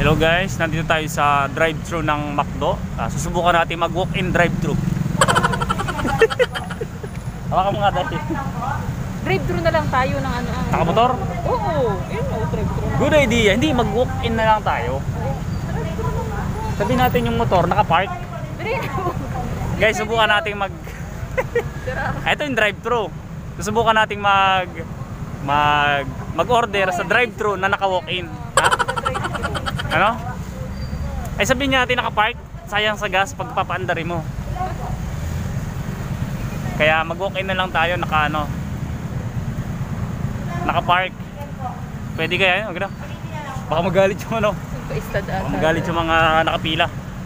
Hello guys, nandito tayo sa drive-thru ng McDo. Susubukan natin mag-walk-in drive-thru. Hawakan mo nga dati. Drive-thru na lang tayo ng ano. Nakamotor? Oo, yun o, drive-thru. Good idea, hindi mag-walk-in na lang tayo. Sabihin natin yung motor, nakapark. Guys, subukan natin Ito yung drive-thru. Susubukan natin mag-order sa drive-thru na naka-walk-in. Ha? Ano? Ay sabihin natin naka-park, sayang sa gas pag papaandari mo. Kaya mag-walk-in na lang tayo naka-park. Pwede kaya yun? Baka magalit yung Baka magalit yung mga nakapila.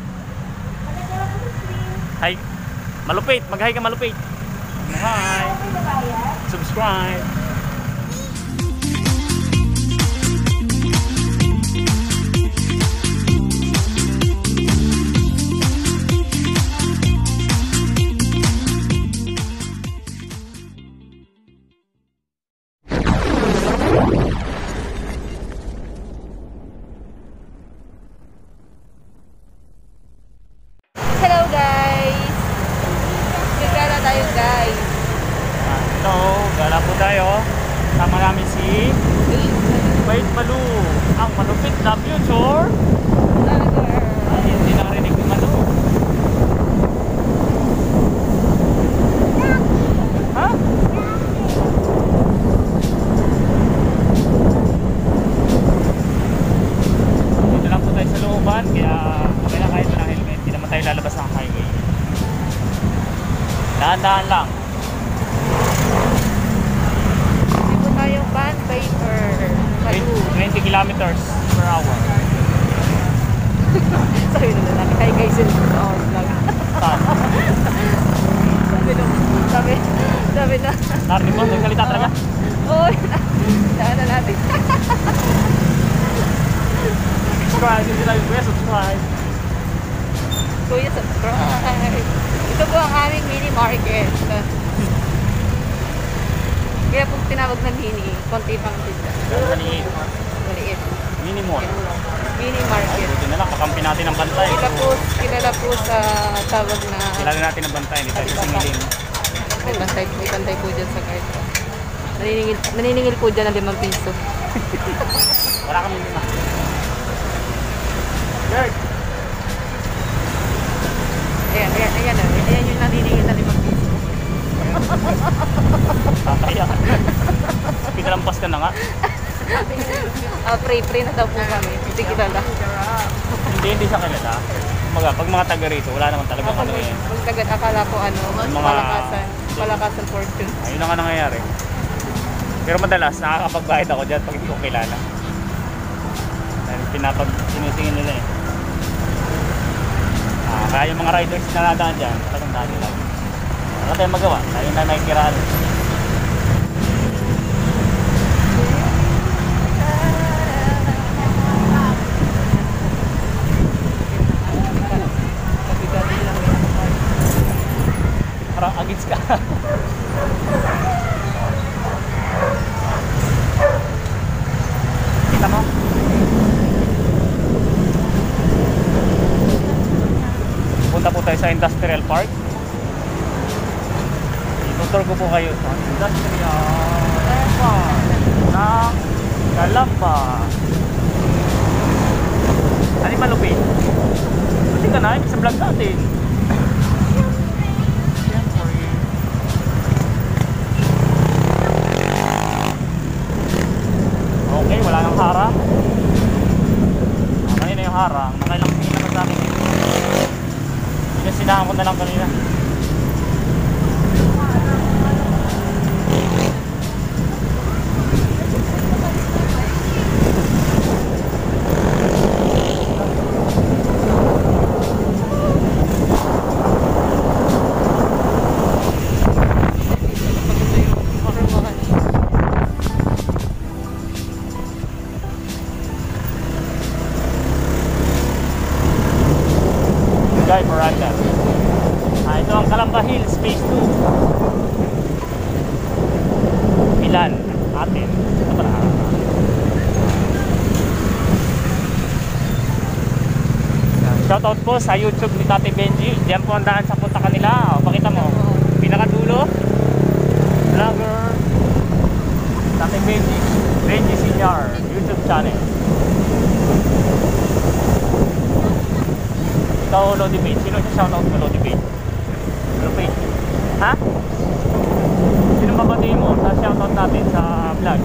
Hi. Malupit, mag-hi ka malupit. Hi. Subscribe. Hello guys! Nagkala tayo guys. Hello, gala po tayo. Sama namin si Wait Malu, ang malupit na future. Ay, hindi narinig ni Malu. Ha? Dito lang po tayo sa looban, kaya okay na kahit walang helmet. Hindi naman tayo lalabas ng highway. Dahan-dahan lang. Hindi po tayo van paper. 20 kilometers per hour. Sorry na lang. Hi guys, yun po sa vlog. Saan? Sabi na. Narinig mo? Nagsalita talaga? Oo, daan na natin. Subscribe, hindi tayo kuya, subscribe. Kuya, subscribe. Ito po ang aming mini market. Kaya po tinawag na mini, konti pang tinda. Maliit. Maliit. Mini mall. Mini market. Buti na lang, kakampi natin ang bantay. Kilala po sa tawag na... Kilala natin ang bantay, hindi tayo sisingilin. May bantay po dyan sa card. Naniningil po dyan ng 5 piso. Wala kami lima. Gert! Ayan yung naniningil na 5 piso. Tataya. Pinalampas ka na nga. Pray na daw po kami. Hindi kilala. Hindi siya kilala. Pag mga taga rito, wala naman talaga ano eh. Magkagat akala ko palakasan fortune. Ayun na nga nangyayari. Pero madalas, nakakapagbayad ako dyan pag hindi ko kilala. Dahil sinisingin nila eh. Kaya yung mga riders na nadaan dyan, tatandaan nila. Wala tayong magawa, tayo na nakikiraan. Parang agits ka. Kita mo? Punta po tayo sa Industrial Park. Itutur ko po kayo sa Industrial Park ng Calamba. Ano yung malupit? Pwede ka na, sa vlog natin. Okay, wala nang harang. Kanina yung harang, nakailang tingin naman sa akin. Sinasinahan ko na lang kanina. Guy Miranda. Ito ang Calamba Hills Phase 2. Milan, atin. Ito pala. Shoutout po sa YouTube ni Tate Benji. Diyan po ang daan sa punta kanila. O, pakita mo. Pinakadulo. Vlogger. Tate Benji. Benji Senior. YouTube channel. Ikaw, Lodi Page. Sino siya shoutout mo, Lodi Page? Lodi Page. Ha? Sino babatiin mo sa shoutout natin sa vlog?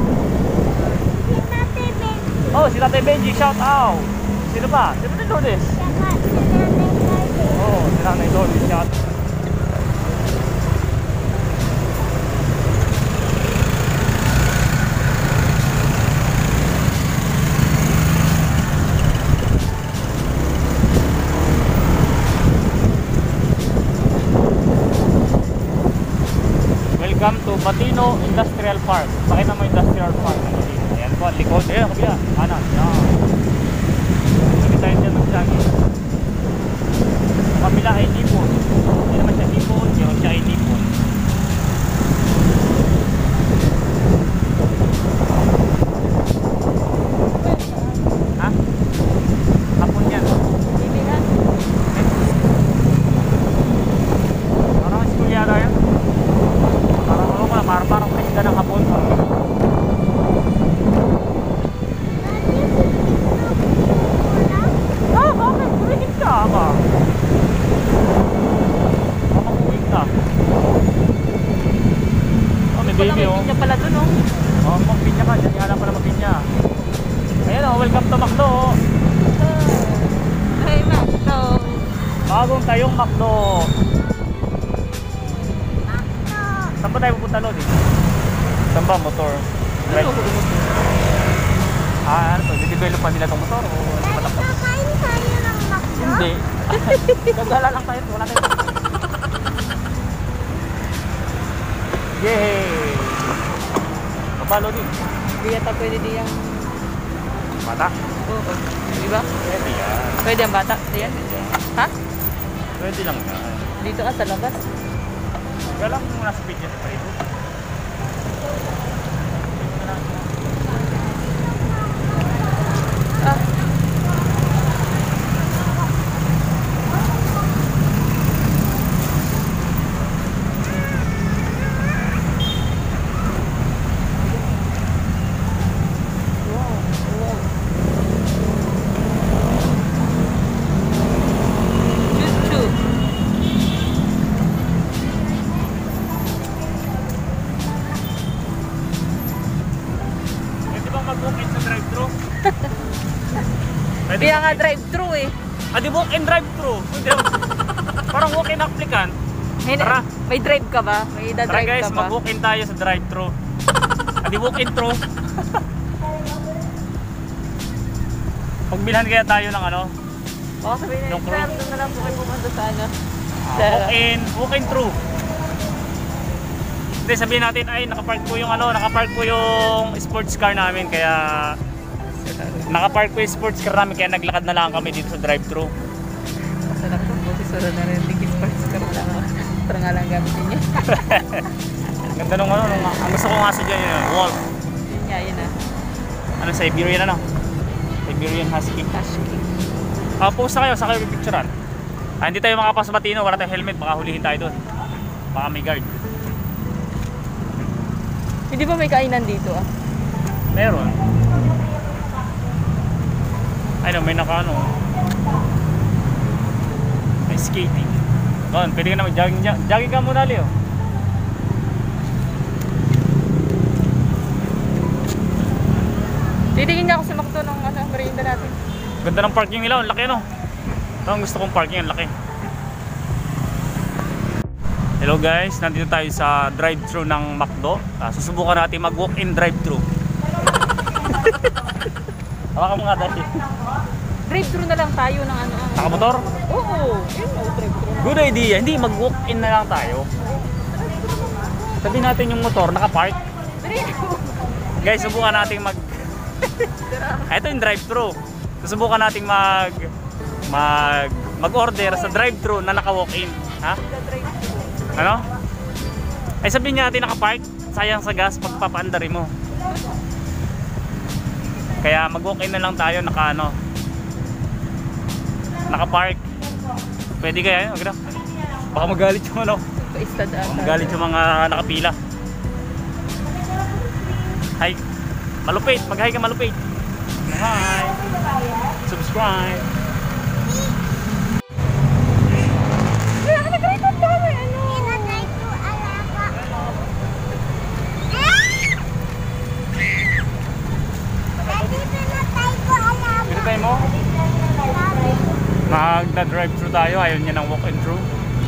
Oh, si Tate Benji, shout out. Sino ba? Sino din Lourdes? Oh, si Nanay Lourdes, shout. Welcome to Batino Industrial Park. Pakita mo Industrial Park. Ayan po, likod. Ayan, kabila. Kanan. Ayan. Lagi tayo dyan mag-jogging. Kabila ay nipon. Hindi naman siya nipon, pero siya ay nipon. Ha? Hapon yan. Parang school yata yan. Parang kasi ka ng hapon. Okay, kumikit ka ba? Makakuwing ka. Oh, may baby oh. Pinya pala dun oh. Oh, magpinya ka. Diyan nga pala magpinya. Ayan oh, welcome to Macdo. Hey, Macdo. Bagong tayong Macdo. Saan ba tayo pupunta, Lodi? Saan ba? Motor? Right? Ah, ano to? Didevelop pa nila itong motor? O hindi pa tapos? Kakain tayo ng McDo? Hindi. Gagala lang tayo. Wala tayo. Yay! Baba, Lodi. Hindi yata pwede diyang... Bata? Oo. Diba? Pwede yan. Pwede ang bata? Diyan? Ha? Pwede lang yan. Dito ka sa labas? Gala ko muna sa video pa ito. Ah. Mag-walk-in sa drive-thru. Pwede Kaya nga walk-in. drive-thru eh. Di walk-in drive-thru. Parang walk-in applicant. Tara. May drive ka ba? May Tara da-drive guys, ka ba? mag-walk-in tayo sa drive-thru. Di walk-in thru. Pagbilhan kaya tayo ng ano? Oo, sabihin na Yung yun. crew. Doon na lang po kayo pumunta sa ano. Walk-in thru. Hindi, sabihin natin ay nakapark po yung sports car namin, kaya nakapark po yung sports car namin, kaya naglakad na lang kami dito sa drive-thru. Masarap po. Kasi sura na rin. Hindi sports car lang. Para nga lang gamitin niya. Ganda nung ano, ang gusto ko nga sa dyan yun, Wolf. Yun nga, yun ah. Ano, Siberian ano? Siberian Husky. Husky. Post na kayo, sa kayo pipicturean. Hindi tayo makapasok sa Batino, wala tayong helmet, baka hulihin tayo doon. Baka may guard. Hindi ba may kainan dito ah? Meron. Ay no, may naka ano. May skating. Doon, pwede ka na mag-jogging. Jogging ka muna, Leo. Titingin niya ako sa McDo ng ano, merienda natin. Ganda ng parking nila, ang laki no. Ito ang gusto kong parking, ang laki. Hello guys, nandito tayo sa drive-thru ng McDo. Susubukan natin mag-walk-in drive-thru. Hawakan mo nga dahil. Drive-thru na lang tayo ng ano. Nakamotor? Oo, yun o, drive-thru. Good idea. Hindi, mag-walk-in na lang tayo. Sabihin natin yung motor, nakapark. Guys, subukan natin Ito yung drive-thru. Susubukan natin mag-order sa drive-thru na naka-walk-in. Ha? Ano? Ay sabihin natin naka-park, sayang sa gas pag papaandari mo. Kaya mag-walk-in na lang tayo, nakapark. Pwede kaya yun, gano'n. Baka magalit yung ano. Paistad ata. Magalit yung mga nakapila. Hi. Malupit. Mag-hi ka malupit. Hi. Subscribe. Inatay ko alaga. Daddy, pinatay ko alaga. Pinatay mo? Magda-drive-thru tayo. Ayaw niya ng walk-and-through.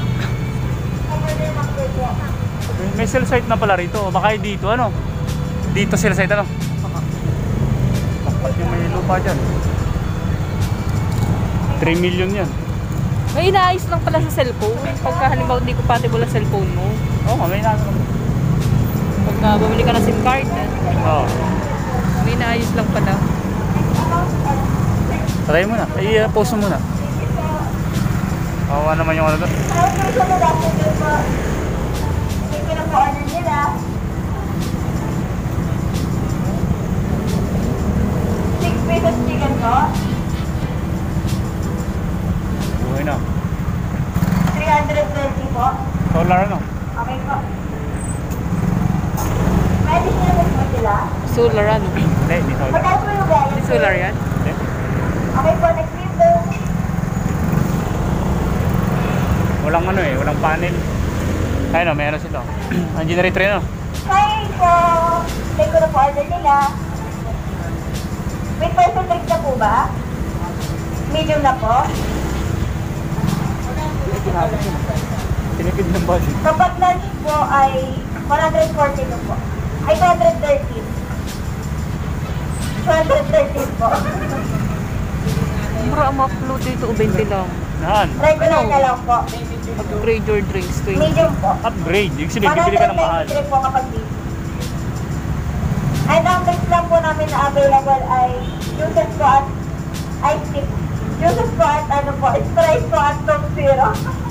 May cell site na pala rito. Baka dito ano? Dito cell site ano? Bakit yung may lupa dyan? 3 million yan. May inaayos lang pala sa cellphone. Pagka halimbawa hindi compatible ang cellphone mo. Oo, may inaayos lang. Pagka bumili ka ng SIM card, Oo. may inaayos lang pala. Try mo na. Ay, post mo muna. Kawawa naman yung ano doon. Buhay na. 320 po. Solar ano? Okay po. Pwede siya po sila. Solar ano? Hindi, hindi solar. Magkano po yung gaya? May solar yan? Hindi. Okay po, next window. Walang ano eh, walang panel. Ayun o, may ano sila. Ang generator yun o. Hi po. Take ko na po order nila. With person drink na po ba? Medium na po. Tinipid ng budget. Kapag lunch po ay 140 na po. Ay 213. 213 po. Mura ang ma-upload dito, 20 lang. Nahan? Regular na lang po. Upgrade your drinks, 20. Medium po. Upgrade. Yung sabihin, bibili ka ng mahal. 193 po kapag medium. And ang drinks lang po namin na available ay juices po at ice tea. Juices po at ano po, Sprite po at Coke Zero.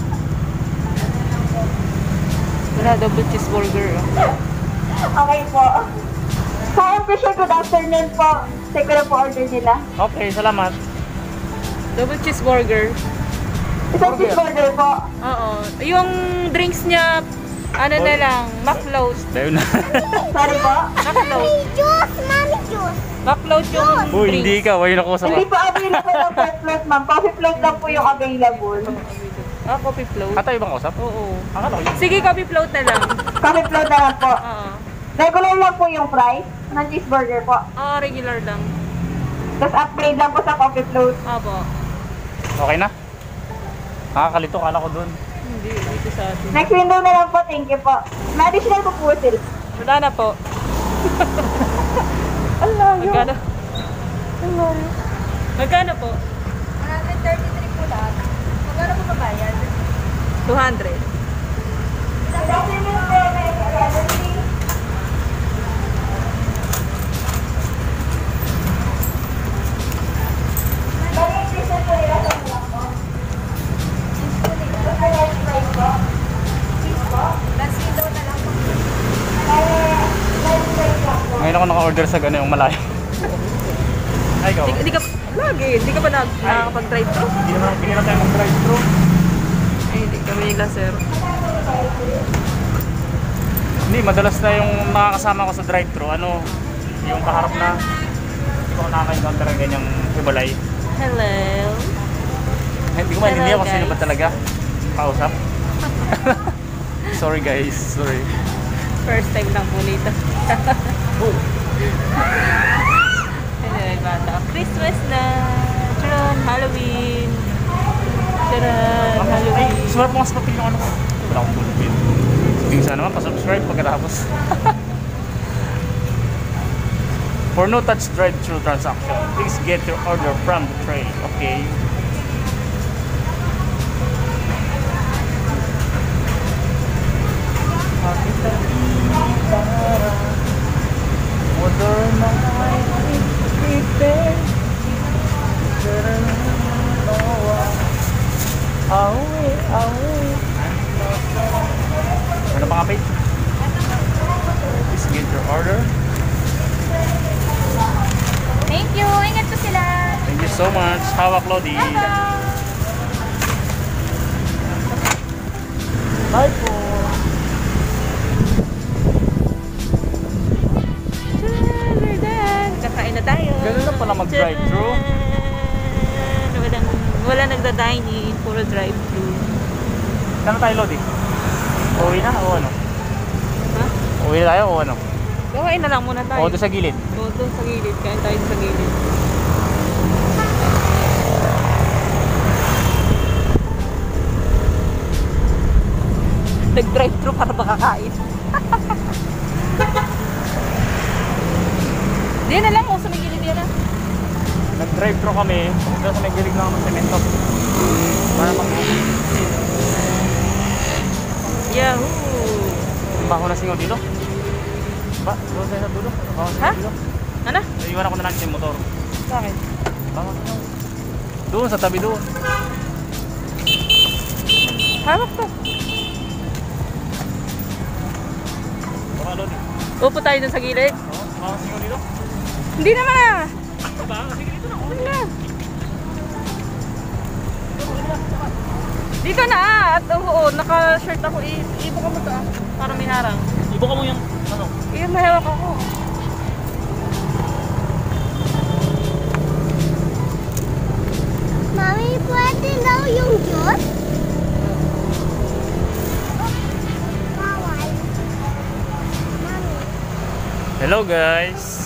Wala, double cheeseburger. Okay po. Hi, Fisher, good afternoon po. Take ko na po order nila. Okay, salamat. Double cheeseburger. Isang cheeseburger po. Oo. Yung drinks niya, ano na lang, McFloat. Dayo na. Sorry po. McFloat. Juice, mommy juice. McFloat yung Uy, drinks. hindi ka. Ayun ako sa Hindi po available ang first float, ma'am. Coffee float lang po yung available. Ah, coffee float. Katayo bang kausap? Oo. Akala ko yun. Sige, coffee float na lang. Coffee float na lang po. Oo. Regular lang po yung price ng cheeseburger po. Ah, regular lang. Tapos upgrade lang po sa coffee float. Abo. Okay na? Nakakalito, kala ko dun. Hindi, dito sa atin. Next window na lang po. Thank you po. May additional po po sila. Wala na po. Magkano? Magkano po? 133 po lahat. Magkano po babayad? 200. Good afternoon po. Ngayon ako naka-order sa gano'n yung malayo. Ay, ikaw. Hindi ka, lagi, hindi ka ba nakakapag-drive thru? Hindi na tayo mag-drive-thru. Eh, hindi kami nila, sir. Hindi, madalas na yung makakasama ko sa drive-thru. Ano, yung kaharap na. Hindi ko nakaka-encounter ng ganyang hibalay. Hello. Hindi ko maintindihan kung Hello, sino ba guys. talaga kausap. Sorry guys, sorry. First time lang po nito. Oh. Anyway, bata. Christmas na. Charon, Halloween. Charon, Halloween. Sumarap mo nga sa papel yung ano ko. Wala akong bulpin. Sabihin sana naman, pa-subscribe pagkatapos. For no touch drive-thru transaction, please get your order from the tray. Okay. Ano pa nga page? Please get your order. Thank you. Ingat po sila. Thank you so much. Hawak Lodi. Bye-bye. Bye po. We're done. Kakain na tayo. Ganun lang pala mag-drive-thru. Wala nagda-dine-in, puro drive-thru. Saan tayo, Lodi? Uwi na o ano? Ha? Uwi na tayo o ano? Kakain na lang muna tayo. O doon sa gilid? Oo, doon sa gilid. Kain tayo sa gilid. Nag-drive-thru para makakain. Di na lang, sa may gilid yan ah. Nag-drive-thru kami. Doon sa may gilid ng semento. Para mag-uwi. Yahoo! Ang baho na singaw dito. Ba? Doon tayo sa dulo. Baho na Ha? singaw dito. Ano? Iwan ako na lang yung motor. Bakit? Baho na singaw. Doon sa tabi doon. Hawak to. Baka Lodi. Upo tayo dun sa gilid. Oo, baho na singaw dito. Hindi naman ah. Diba? Sige dito na. Huwag na. Dito na ah. At oo, naka-shirt ako. Ibo ka mo to ah. Para may harang. Ibo ka mo yung ano. May hawak ako. Mami, pwede daw yung juice? Bawal. Mami. Hello guys.